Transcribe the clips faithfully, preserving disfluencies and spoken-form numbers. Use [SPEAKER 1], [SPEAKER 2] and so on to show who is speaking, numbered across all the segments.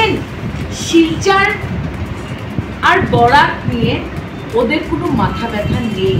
[SPEAKER 1] দেখেন শিলচর আর বরাক নিয়ে ওদের কোনো মাথা ব্যথা নেই।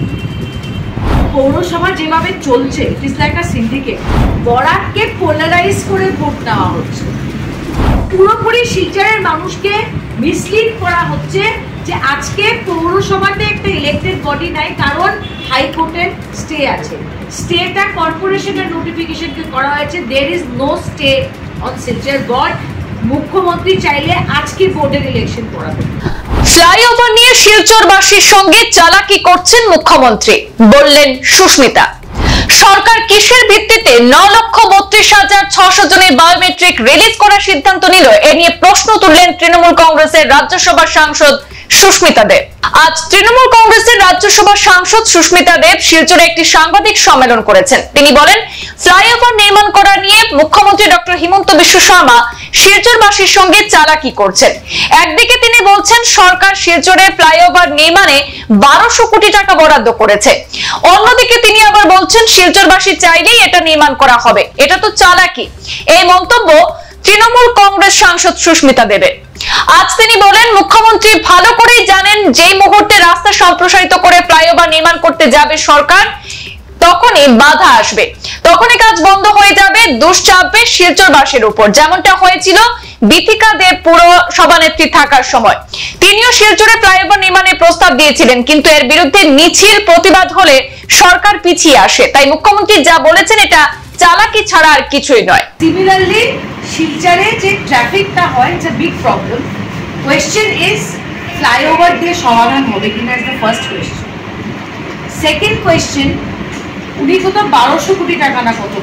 [SPEAKER 1] পৌরসভা যেভাবে চলছে it is like a syndicate. বরাককে পোলারাইজ করে ভোট দেওয়া হচ্ছে, পুরোপুরি শিলচরের মানুষকে মিসলিড করা হচ্ছে যে আজকে পৌরসভাতে একটা ইলেক্টেড বডি নাই, কারণ হাইকোর্টের স্টে আছে। স্টেটা কর্পোরেশনের নোটিফিকেশনকে করা হয়েছে। There is no stay on Silchar board. মুখ্যমন্ত্রী চাইলে আজকে বোর্ডের ইলেকশন করাবে।
[SPEAKER 2] ফ্লাইওভার নিয়ে শিলচরবাসীর সঙ্গে চালাকি করছেন মুখ্যমন্ত্রী, বললেন সুস্মিতা। সরকার কিসের ভিত্তিতে ন লক্ষ বত্রিশ হাজার ছশো জনের বায়োমেট্রিক রিলিজ করার সিদ্ধান্ত নিল, এ নিয়ে প্রশ্ন তুললেন তৃণমূল কংগ্রেসের রাজ্যসভার সাংসদ সুস্মিতা দেব। আজ তৃণমূল কংগ্রেসের রাজ্যসভার সাংসদ সুস্মিতা দেব শিলচরে একটি সাংবাদিক সম্মেলন করেছেন। তিনি বলেন, ফ্লাইওভার নির্মাণ করা নিয়ে মুখ্যমন্ত্রী ডক্টর হিমন্ত বিশ্ব শর্মা শিলচরবাসীর সঙ্গে চালাকি করছেন। একদিকে তিনি বলছেন সরকার শিলচরে ফ্লাইওভার নির্মাণে বারোশো কোটি টাকা বরাদ্দ করেছে, অন্যদিকে তিনি আবার বলছেন শিলচরবাসী চাইলেই এটা নির্মাণ করা হবে। এটা তো চালাকি। এই মন্তব্য তৃণমূল কংগ্রেস সাংসদ সুস্মিতা দেবের। আজ তিনি বলেন, মুখ্যমন্ত্রী ভালো করেই জানেন যেই মুহূর্তে রাস্তা সম্প্রসারিত করে ফ্লাইওভার নির্মাণ করতে যাবে সরকার, তখনই বাধা আসবে, তখনই কাজ বন্ধ হয়ে যাবে, দোষ চাপবে শিলচরবাসীর উপর, যেমনটা হয়েছিল বিথিকা দেব পুরসভা নেত্রী থাকার সময়। তিনিও শিলচরে ফ্লাইওভার নির্মাণের প্রস্তাব দিয়েছিলেন, কিন্তু এর বিরুদ্ধে মিছিল প্রতিবাদ হলে সরকার পিছিয়ে আসে। তাই মুখ্যমন্ত্রী যা বলেছেন এটা চালাকি ছাড়া আর কিছুই নয়।
[SPEAKER 1] সিমিলারলি শিলচরে যে ট্রাফিকটা হয় it's a big problem. Question is flyover দিয়ে সমাধান হবে কিনা is the first question. Second question, উনি কত বারোশো কোটি টাকা না কত,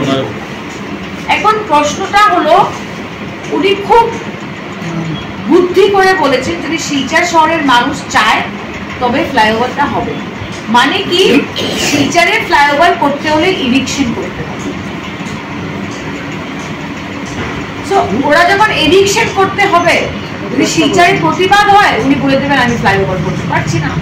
[SPEAKER 1] এখন প্রশ্নটা হলো উনি খুব বুদ্ধি করে বলেছেন যদি শিলচর শহরের মানুষ চায় তবে ফ্লাইওভারটা হবে। মানে কি, শিলচরে ফ্লাইওভার করতে হলে ইভিকশন করতে হবে। সো ওরা যখন এভিকশন করতে হবে, যদি শিলচরে প্রতিবাদ হয় উনি বলে দেবেন আমি ফ্লাইওভার করতে পারছি না,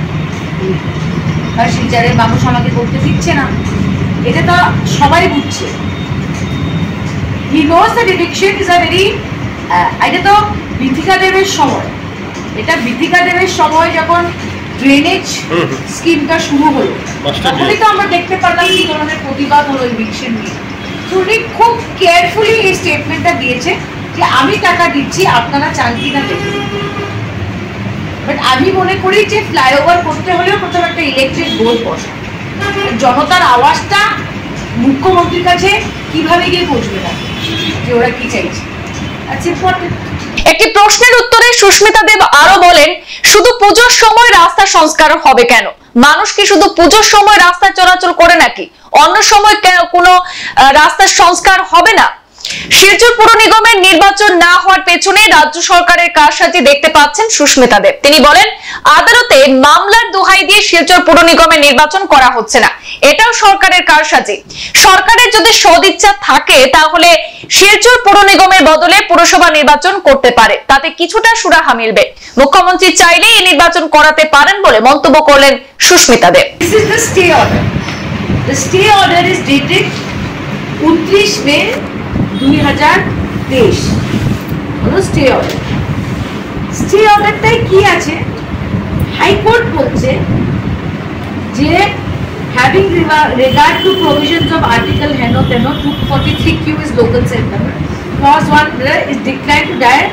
[SPEAKER 1] আর শিলচরের মানুষ আমাকে করতে দিচ্ছে না। এটা তো সবাই বুঝছে। He knows that eviction is a very, এটা তো বিথিকা দেবের সময়, এটা বিথিকা দেবের সময় যখন ড্রেনেজ স্কিমটা শুরু হলো তখনই তো আমরা দেখতে পারলাম কি ধরনের প্রতিবাদ হলো এভিকশন নিয়ে। উনি খুব কেয়ারফুলি এই স্টেটমেন্টটা দিয়েছে যে আমি টাকা দিচ্ছি, আপনারা চান কিনা দেখুন। বাট আমি মনে করি যে ফ্লাইওভার করতে হলেও প্রথমে একটা ইলেকট্রিক বোর্ড বসা, জনতার আওয়াজটা মুখ্যমন্ত্রীর কাছে কিভাবে গিয়ে পৌঁছবে না, যে ওরা কি চাইছে। আচ্ছা,
[SPEAKER 2] একটি প্রশ্নের উত্তরে সুস্মিতা দেব আরো বলেন, শুধু পুজোর সময় রাস্তা সংস্কার হবে কেন? মানুষ কি শুধু পুজোর সময় রাস্তা চলাচল করে নাকি? অন্য সময় কোনো রাস্তার সংস্কার হবে না? শিলচর পুর নিগমের নির্বাচন না হওয়ার পেছনে রাজ্য সরকারের কারসাজি দেখতে পাচ্ছেন সুস্মিতা দেব। তিনি বলেন, আদালতে মামলার দোহাই দিয়ে শিলচর পুর নিগমের নির্বাচন করা হচ্ছে না, এটাও সরকারের কারসাজি। সরকারের যদি সদিচ্ছা থাকে তাহলে শিলচর পুর নিগমের বদলে পুরসভা নির্বাচন করতে পারে, তাতে কিছুটা সুরাহা মিলবে। মুখ্যমন্ত্রী চাইলেই এই নির্বাচন করাতে পারেন বলে মন্তব্য করলেন সুস্মিতা দেব।
[SPEAKER 1] This is the stay order. The stay order is dated উনত্রিশ মে দুই হাজার তেইশ। হলো স্টে অর্ডার। স্টে অর্ডারটাই কি আছে? হাইকোর্ট বলছে যে having regard to provisions of article heno teno two forty-three Q is local center clause one is declined to die।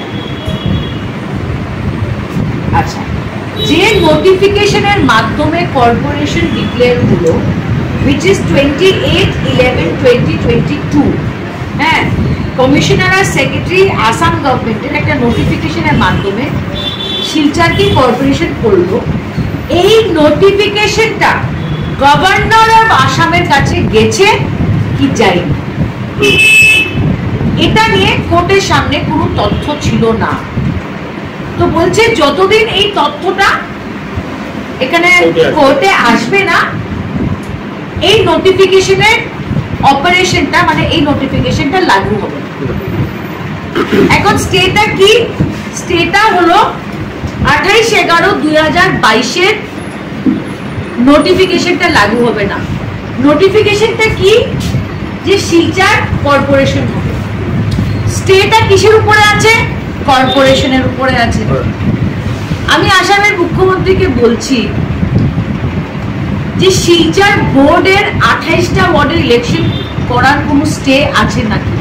[SPEAKER 1] আচ্ছা, যে নোটিফিকেশনের মাধ্যমে কর্পোরেশন ডিক্লেয়ার হলো which is twenty-eight eleven twenty twenty-two, হ্যাঁ, কমিশনার আর সেক্রেটারি আসাম গভর্নমেন্টের একটা নোটিফিকেশনের মাধ্যমে শিলচর কি কর্পোরেশন করলো, এই নোটিফিকেশনটা গভর্নর অফ আসামের কাছে গেছে কি যায়নি, এটা নিয়ে কোর্টের সামনে কোনো তথ্য ছিল না। তো বলছে যতদিন এই তথ্যটা এখানে কোর্টে আসবে না, এই নোটিফিকেশনের অপারেশনটা মানে এই নোটিফিকেশনটা লাগু হবে। এখন স্টেটা কি? স্টেটা হলো আঠাইশ এগারো দুই হাজার বাইশের নোটিফিকেশনটা লাগু হবে না। নোটিফিকেশনটা কি? যে শিলচর কর্পোরেশন হবে। স্টেটা কিসের উপরে আছে? কর্পোরেশনের উপরে আছে। আমি আসামের মুখ্যমন্ত্রীকে বলছি যে শিলচর বোর্ডের আঠাইশটা ওয়ার্ডের ইলেকশন করার কোনো স্টে আছে নাকি?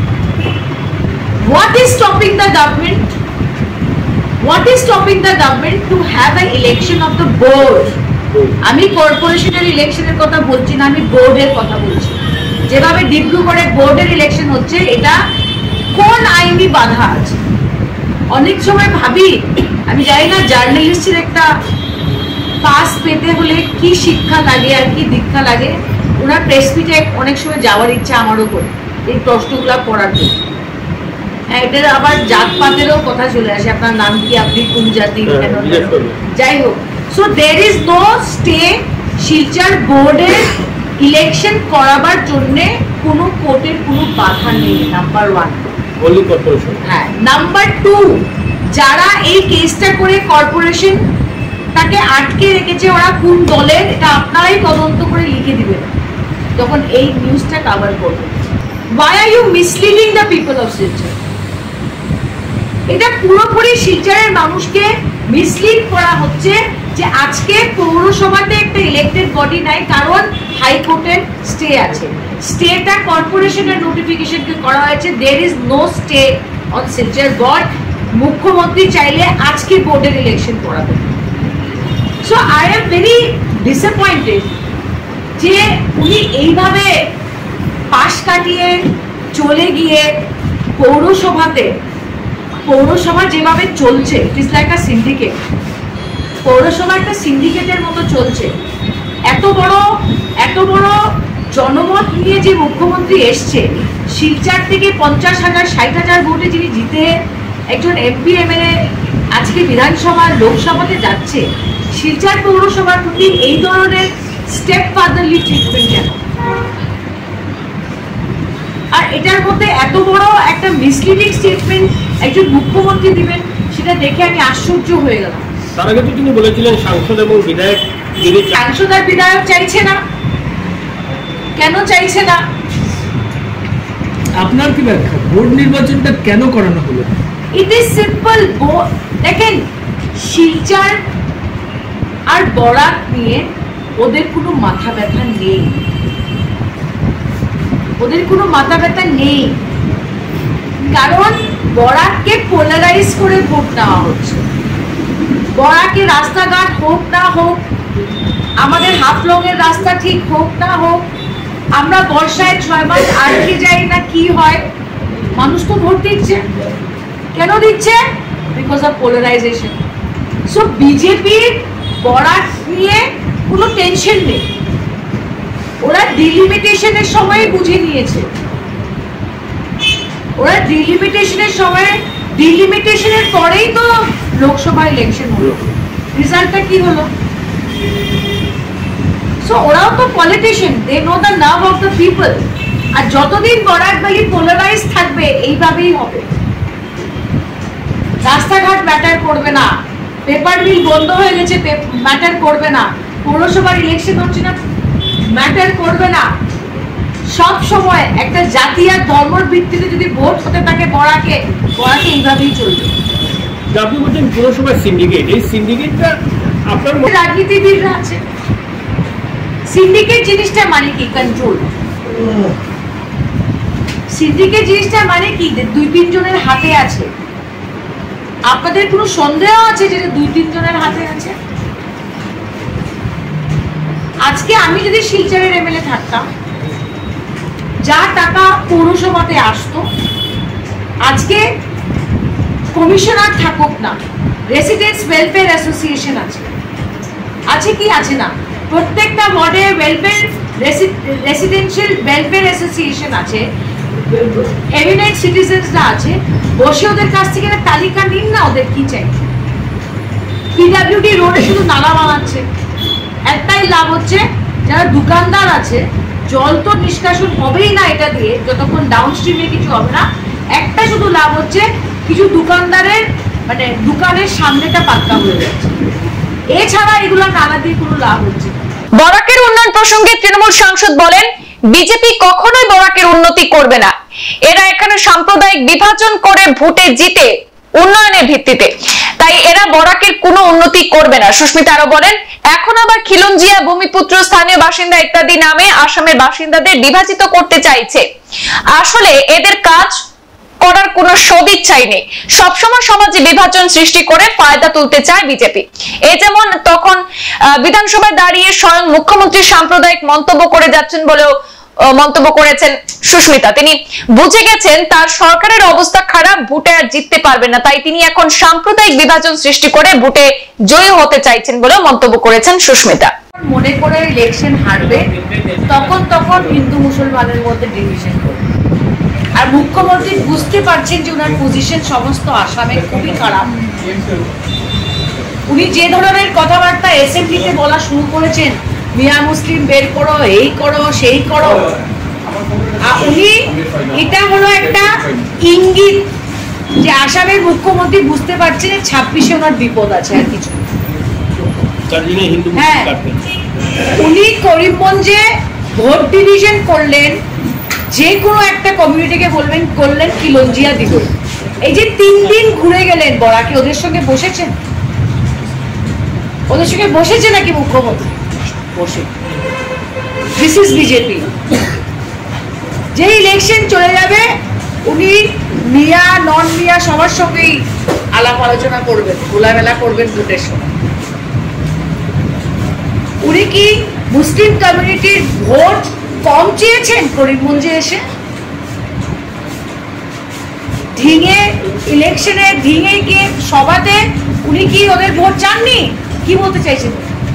[SPEAKER 1] What is stopping the government? What is stopping the government to have an election of the board? আমি কর্পোরেশনের ইলেকশনের কথা বলছি না, আমি বোর্ডের কথা বলছি। যেভাবে ডিব্রুগড়ে বোর্ডের ইলেকশন হচ্ছে, এটা কোন আইনি বাধা আছে? অনেক সময় ভাবি, আমি জানি না জার্নালিস্টের একটা পাস পেতে হলে কি শিক্ষা লাগে আর কি দীক্ষা লাগে। ওনার প্রেস মিটে অনেক সময় যাওয়ার ইচ্ছা আমারও করে এই প্রশ্নগুলো পড়ার জন্য। এটার আবার জাতপাতেরও কথা চলে আসে, আপনার নাম কি, আপনি কোন জাতি, কেন, যাই হোক। So there is no stay. Silchar বোর্ডের ইলেকশন করাবার জন্য কোনো কোর্টের কোনো বাধা নেই, নাম্বার ওয়ান। হ্যাঁ, নাম্বার টু, যারা এই কেসটা করে কর্পোরেশন তাকে আটকে রেখেছে, ওরা কোন দলের, এটা আপনারাই তদন্ত করে লিখে দিবেন যখন এই নিউজটা কভার করবেন। Why are you misleading the people of Silchar? এটা পুরোপুরি শিলচরের মানুষকে মিসলিড করা হচ্ছে যে আজকে পৌরসভাতে একটা ইলেক্টেড বডি নাই, কারণ হাইকোর্টের স্টে আছে। স্টেটা কর্পোরেশনের নোটিফিকেশনকে করা হয়েছে। There is no stay on Silchar board. মুখ্যমন্ত্রী চাইলে আজকে বোর্ডের ইলেকশন করাবে। So I am very disappointed যে উনি এইভাবে পাশ কাটিয়ে চলে গিয়ে পৌরসভাতে, পৌরসভা যেভাবে চলছে, it is like a syndicate. পৌরসভা একটা সিন্ডিকেটের মতো চলছে। এত বড় এত বড় জনমত নিয়ে যে মুখ্যমন্ত্রী এসছে, শিলচর থেকে পঞ্চাশ হাজার ষাট হাজার ভোটে যিনি জিতে একজন এমপি এমএলএ আজকে বিধানসভা লোকসভাতে যাচ্ছে, শিলচর পৌরসভার প্রতি এই ধরনের স্টেপ ফাদারলি ট্রিটমেন্ট কেন? আর এটার মধ্যে এত বড় একটা মিসলিডিং স্টেটমেন্ট একজন মুখ্যমন্ত্রী দিবেন, সেটা দেখে আমি আশ্চর্য হয়ে গেলাম।
[SPEAKER 3] তার আগে তো তিনি বলেছিলেন সাংসদ এবং বিধায়ক,
[SPEAKER 1] সাংসদ আর বিধায়ক চাইছে না, কেন চাইছে না?
[SPEAKER 4] আপনার কি ব্যাখ্যা, বোর্ড নির্বাচনটা কেন করানো হলো?
[SPEAKER 1] It is simple. দেখেন, শিলচর আর বরাক নিয়ে ওদের কোনো মাথা ব্যথা নেই, ওদের কোনো মাথা ব্যথা নেই, কারণ বরাককে পোলারাইজ করে ভোট নেওয়া হচ্ছে। বরাকে রাস্তাঘাট হোক না হোক, আমাদের হাফলং এর রাস্তা ঠিক হোক না হোক, আমরা বর্ষায় ছয় মাস আটকে যাই না, কি হয়? মানুষ তো ভোট দিচ্ছে। কেন দিচ্ছে? Because of polarisation. সো বিজেপির বরাক নিয়ে কোনো টেনশন নেই, ওরা ডিলিমিটেশনের সময় বুঝে নিয়েছে। ওরা ডিলিমিটেশনের সময়, ডিলিমিটেশনের পরেই তো লোকসভা ইলেকশন হলো, রেজাল্টটা কি হলো? সো ওরাও তো politician, they know the nerve of the people. আর যতদিন বরাক ভ্যালি পোলারাইজ থাকবে, এইভাবেই হবে। রাস্তাঘাট ম্যাটার করবে না, পেপার মিল বন্ধ হয়ে গেছে, ম্যাটার করবে না, পৌরসভার ইলেকশন হচ্ছে না, ম্যাটার করবে না। সব সময় একটা জাতি আর ধর্মের ভিত্তিতে যদি ভোট হতে থাকে বরাকে, বরাকে এইভাবেই চলবে।
[SPEAKER 3] আপনি বলছেন পৌরসভার সিন্ডিকেট, এই সিন্ডিকেটটা আপনার
[SPEAKER 1] রাজনীতিবিদরা আছে। সিন্ডিকেট জিনিসটা মানে কি? কন্ট্রোল। সিন্ডিকেট জিনিসটা মানে কি? দুই তিন জনের হাতে আছে। আপনাদের কোনো সন্দেহ আছে যে দুই তিন জনের হাতে আছে? আজকে আমি যদি শিলচরের এমএলএ থাকতাম, যা টাকা পৌরসভাতে আসতো, আজকে কমিশনার থাকুক না, রেসিডেন্টস ওয়েলফেয়ার অ্যাসোসিয়েশন আছে, আছে কি আছে না? প্রত্যেকটা ওয়ার্ডে ওয়েলফেয়ার রেসিডেন্সিয়াল ওয়েলফেয়ার অ্যাসোসিয়েশন আছে, এমিনেন্ট সিটিজেন্সরা আছে। বসে ওদের কাছ থেকে তালিকা নিন না, ওদের কি চাই। পিডাব্লিউডি রোডে শুধু নালা বানাচ্ছে, একটাই লাভ হচ্ছে যারা দোকানদার আছে, জল তো নিষ্কাশন হবেই না এটা দিয়ে যতক্ষণ ডাউনস্ট্রিমে কিছু হবে না। একটা শুধু লাভ হচ্ছে, কিছু দোকানদারের মানে দোকানের সামনেটা পাক্কা হয়ে যাচ্ছে, এছাড়া এগুলো নালা দিয়ে কোনো লাভ হচ্ছে না।
[SPEAKER 2] বরাকের উন্নয়ন প্রসঙ্গে তৃণমূল সাংসদ বলেন, বিজেপি কখনোই বরাকের উন্নতি করবে না। এরা এখানে সাম্প্রদায়িক বিভাজন করে ভোটে জিতে উন্নয়নের ভিত্তিতে, তাই এরা বরাকের কোনো উন্নতি করবে না। সুস্মিতা আরো বলেন, এখন আবার খিলঞ্জিয়া, ভূমিপুত্র, স্থানীয় বাসিন্দা ইত্যাদি নামে আসামের বাসিন্দাদের বিভাজিত করতে চাইছে। আসলে এদের কাজ করার কোনো সদিচ্ছাই নেই, সবসময় সমাজে বিভাজন সৃষ্টি করে ফায়দা তুলতে চায় বিজেপি। এই যেমন তখন বিধানসভায় দাঁড়িয়ে স্বয়ং মুখ্যমন্ত্রী সাম্প্রদায়িক মন্তব্য করে যাচ্ছেন বলেও মন্তব্য করেছেন সুস্মিতা। তিনি বুঝে গেছেন তার সরকারের অবস্থা খারাপ, ভোটে আর জিততে পারবেন না, তাই তিনি এখন সাম্প্রদায়িক বিভাজন সৃষ্টি করে ভোটে জয়ী হতে চাইছেন বলেও মন্তব্য করেছেন সুস্মিতা।
[SPEAKER 1] মনে করে ইলেকশন হারবে, তখন তখন হিন্দু মুসলমানের মধ্যে ডিভিশন করবে। আর মুখ্যমন্ত্রী বুঝতে পারছেন যে ওনার পজিশন সমস্ত আসামে খুবই খারাপ। উনি যে ধরনের কথাবার্তা অ্যাসেম্বলিতে বলা শুরু করেছেন, মিয়া মুসলিম বের করো, এই করো, সেই করো, উনি এটা হলো একটা ইঙ্গিত যে আসামের মুখ্যমন্ত্রী বুঝতে পারছেন ছাব্বিশে ওনার বিপদ আছে, আর কিছু। হ্যাঁ, উনি করিমগঞ্জে ভোট ডিভিশন করলেন, যে কোনো একটা কমিউনিটিকে বলবেন করলেন খিলঞ্জিয়া দিব। এই যে তিন দিন ঘুরে গেলেন বরাকে, ওদের সঙ্গে বসেছেন? ওদের সঙ্গে বসেছে নাকি মুখ্যমন্ত্রী? বসে। This is BJP. যে ইলেকশন চলে যাবে উনি মিয়া নন মিয়া সবার সঙ্গেই আলাপ আলোচনা করবেন, খোলামেলা করবেন ভোটের সময়। উনি কি মুসলিম কমিউনিটির ভোট কম চেয়েছেন করিমগঞ্জে এসে? ঢিঙে ইলেকশনে ঢিঙে গিয়ে সভাতে উনি কি ওদের ভোট চাননি? কি বলতে চাইছেন?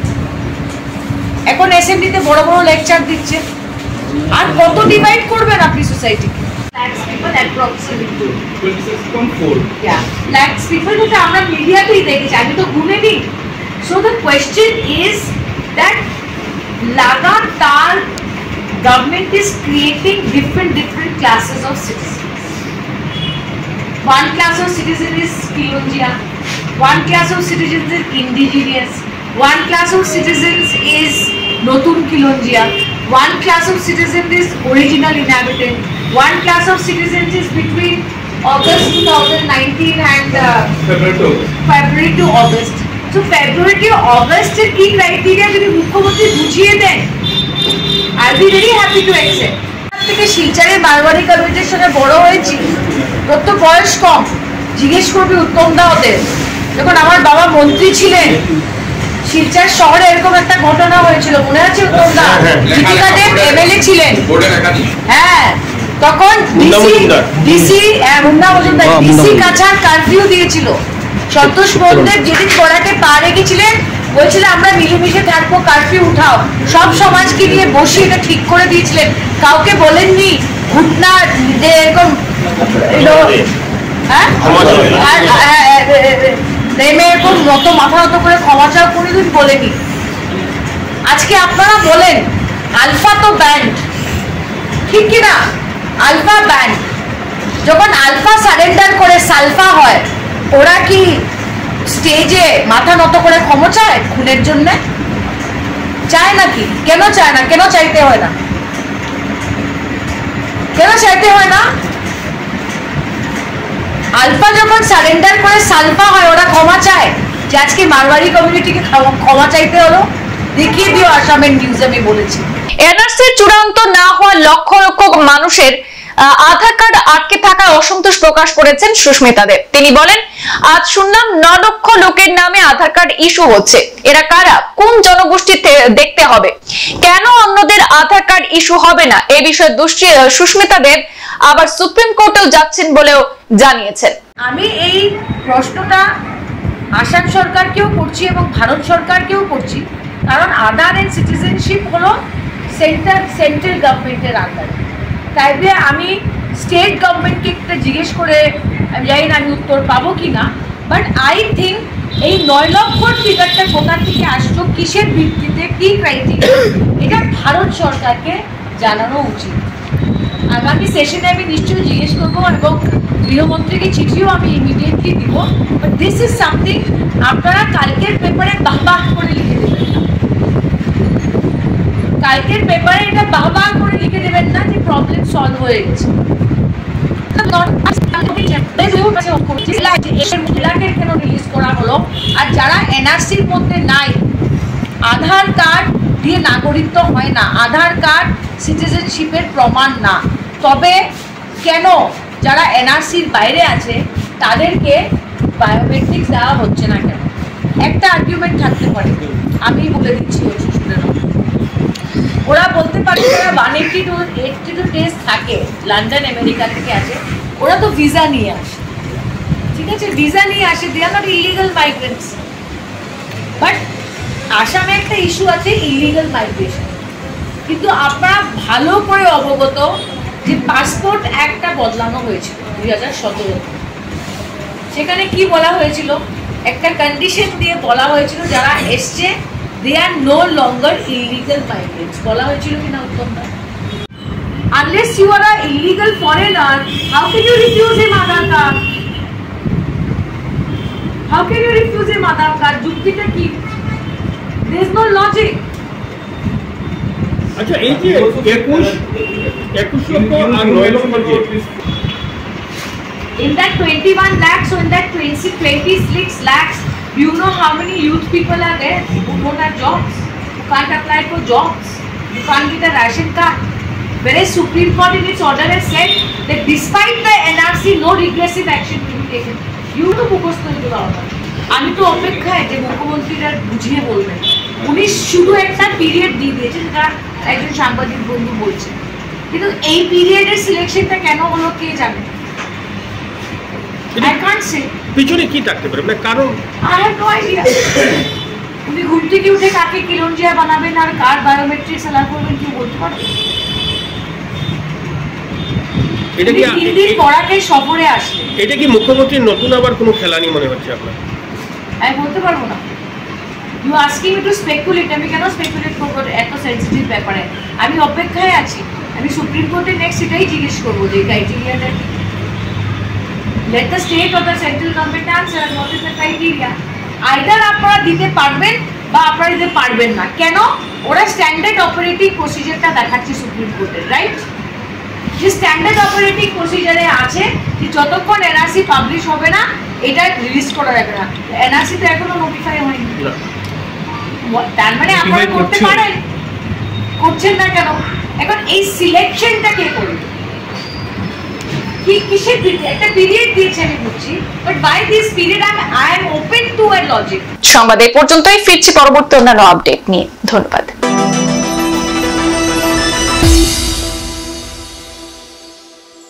[SPEAKER 1] এখন অ্যাসেম্বলিতে বড় বড় লেকচার দিচ্ছে। আর কত ডিভাইড করবেন আপনি সোসাইটিকে? lakhs people approximately twenty-six point four yeah lakhs people যেটা আমরা মিডিয়াতেই দেখেছি, আমি তো গুনে দিই। so the question is that লাগাতার government is creating different different classes of citizens. One class of citizens is Kilonjia, one class of citizens is indigenous, one class of citizens is Notun Kilonjia, one class of citizens is original inhabitant, one class of citizens is between August twenty nineteen and uh, February to August. So February to August এর কি criteria যদি মুখ্যমন্ত্রী বুঝিয়ে দেন, I'll be very happy to accept. থেকে শিলচরের মারওয়ারি কমিউনিটির সঙ্গে বড় হয়েছি, তোর তো বয়স কম, জিজ্ঞেস করবি উত্তম দা ওদের। যখন আমার বাবা মন্ত্রী ছিলেন শিলচর শহরে এরকম একটা ঘটনা হয়েছিল, মনে আছে উত্তম দা? দীপিকা দেব এমএলএ ছিলেন, হ্যাঁ, তখন DC DC Munna Majumdar DC Cachar curfew দিয়েছিল। সন্তোষ বন্দ্যোপাধ্যায় যেদিন বরাকে পা রেখেছিলেন বলছিলেন আমরা মিলেমিশে থাকবো, কারফিউ উঠাও, সব সমাজকে নিয়ে বসে এটা ঠিক করে দিয়েছিলেন। কাউকে বলেননি ঘটনা যে এরকম নেমে এরকম নত মাথা নত করে ক্ষমা চাও কোনোদিন বলেনি। আজকে আপনারা বলেন আলফা তো ব্যান্ড, ঠিক কিনা? আলফা ব্যান্ড, যখন আলফা সারেন্ডার করে সালফা হয়, ওরা কি স্টেজে মাথা নত করে ক্ষমা চায় খুনের জন্য? চায় নাকি? কেন চায় না? কেন চাইতে হয় না? কেন চাইতে হয় না? আলফা যখন সারেন্ডার করে সালফা হয়, ওরা ক্ষমা চায় যে আজকে মারওয়ারি কমিউনিটিকে ক্ষমা চাইতে হলো? দেখিয়ে দিও আসামের নিউজ, আমি বলেছি।
[SPEAKER 2] এনআরসি চূড়ান্ত না হওয়া লক্ষ লক্ষ মানুষের আধার কার্ড আটকে থাকা অসন্তোষ প্রকাশ করেছেন সুস্মিতা দেব। তিনি বলেন, আজ শুনলাম ন লক্ষ লোকের নামে আধার কার্ড ইস্যু হচ্ছে। এরা কারা, কোন জনগোষ্ঠী দেখতে হবে? কেন অন্যদের আধার কার্ড ইস্যু হবে না? এই বিষয়ে সুস্মিতা দেব আবার সুপ্রিম কোর্টেও যাচ্ছেন বলেও জানিয়েছেন।
[SPEAKER 1] আমি এই প্রশ্নটা আসাম সরকারকেও করছি এবং ভারত সরকারকেও করছি, কারণ আধার এন্ড সিটিজেনশিপ হলো সেন্ট্রাল সেন্ট্রাল গভর্নমেন্টের আন্ডারে। তাই বলে আমি স্টেট গভর্নমেন্টকে একটা জিজ্ঞেস করে আমি জানি না আমি উত্তর পাবো কি না, বাট আই থিঙ্ক এই নয় লক্ষর ফিগারটা কোথা থেকে আসলো, কিসের ভিত্তিতে, কি ক্রাইটেরিয়া, এটা ভারত সরকারকে জানানো উচিত। আগামী সেশনে আমি নিশ্চয়ই জিজ্ঞেস করবো এবং গৃহমন্ত্রীকে চিঠিও আমি ইমিডিয়েটলি দিব। বাট দিস ইজ সামথিং আপনারা কালকের পেপারে বাহ বাহ করে লিখে দেবেন না, কালকের পেপারে এটা বাহ বাহ করে লিখে দেবেন না যে প্রবলেম সলভ হয়ে গেছে। আর যারা এনআরসির মধ্যে নাই, আধার কার্ড দিয়ে নাগরিকত্ব হয় না, আধার কার্ড সিটিজেনশিপের প্রমাণ না, তবে কেন যারা এনআরসির বাইরে আছে তাদেরকে বায়োমেট্রিক্স দেওয়া হচ্ছে না কেন? একটা আর্গুমেন্ট থাকতে পারে, আমি বলে দিচ্ছি ওরা বলতে পারে যারা one eighty two eighty two days থাকে লন্ডন আমেরিকা থেকে আছে, ওরা তো ভিসা নিয়ে আসে, ঠিক আছে, ভিসা নিয়ে আসে, they are not illegal migrants. But আসামে একটা ইস্যু আছে ইলিগাল মাইগ্রেশন, কিন্তু আপনারা ভালো করে অবগত যে পাসপোর্ট অ্যাক্টটা বদলানো হয়েছিল দুই হাজার সতেরো, সেখানে কি বলা হয়েছিল, একটা কন্ডিশন দিয়ে বলা হয়েছিল যারা এসছে they are no longer illegal migrants, বলা হয়েছিল কিনা উত্তম না? Unless you are a illegal foreigner, how can you refuse him Aadhaar card? How can you refuse him Aadhaar card? যুক্তিটা কি? There is no logic.
[SPEAKER 3] আচ্ছা, এই যে একুশ একুশ লক্ষ আর নয় লক্ষ যে
[SPEAKER 1] in that twenty-one lakhs, so in that twenty-six lakhs, do you know how many youth people are there who don't have jobs, who can't apply for jobs, who can't get a ration card? Whereas Supreme Court in its order has said that despite the N R C, no regressive action will be taken. You know মুখস্থ হয়ে গেল আমার, আমি তো অপেক্ষায় যে মুখ্যমন্ত্রীরা বুঝিয়ে বলবেন। উনি শুধু একটা পিরিয়ড দিয়ে দিয়েছে, যেটা একজন সাংবাদিক বন্ধু বলছে, কিন্তু এই পিরিয়ডের সিলেকশনটা কেন হলো কে জানে? I can't say.
[SPEAKER 3] পিছনে কি থাকতে পারে, মানে কারণ
[SPEAKER 1] I have no idea. উনি ঘুম থেকে উঠে কাকে কিলঞ্জিয়া বানাবেন আর কার বায়োমেট্রিক্স অ্যালাউ করবেন কেউ বলতে পারবে?
[SPEAKER 3] এটা কি
[SPEAKER 1] তিন দিন পড়াকে সফরে আসলে
[SPEAKER 3] এটা কি মুখ্যমন্ত্রীর নতুন আবার কোনো খেলানি মনে হচ্ছে আপনার?
[SPEAKER 1] আমি বলতে পারবো না। You asking me to speculate, আমি কেন স্পেকুলেট করবো এত সেন্সিটিভ ব্যাপারে? আমি অপেক্ষায় আছি, আমি সুপ্রিম কোর্টে নেক্সট সেটাই জিজ্ঞেস করবো যে ক্রাইটেরিয়াটা কি। Let the state or the central government answer what is the criteria. Either আপনারা দিতে পারবেন বা আপনারা দিতে পারবেন না। কেন? ওরা স্ট্যান্ডার্ড অপারেটিং প্রসিজারটা দেখাচ্ছে সুপ্রিম কোর্টের, রাইট? যে স্ট্যান্ডার্ড অপারেটিং প্রসিজারে আছে যে যতক্ষণ এনআরসি পাবলিশ হবে না এটা রিলিজ করা যাবে না। এনআরসি তো এখনো নোটিফাই হয়নি, তার মানে আপনারা করতে পারেন, করছেন না কেন? এখন এই সিলেকশনটা কে করবে? কি কিসের একটা পিরিয়ড দিয়েছে আমি বুঝছি, but by this period I I am open to a logic.
[SPEAKER 2] সংবাদ এই পর্যন্তই, ফিরছি পরবর্তী অন্যান্য আপডেট নিয়ে। ধন্যবাদ।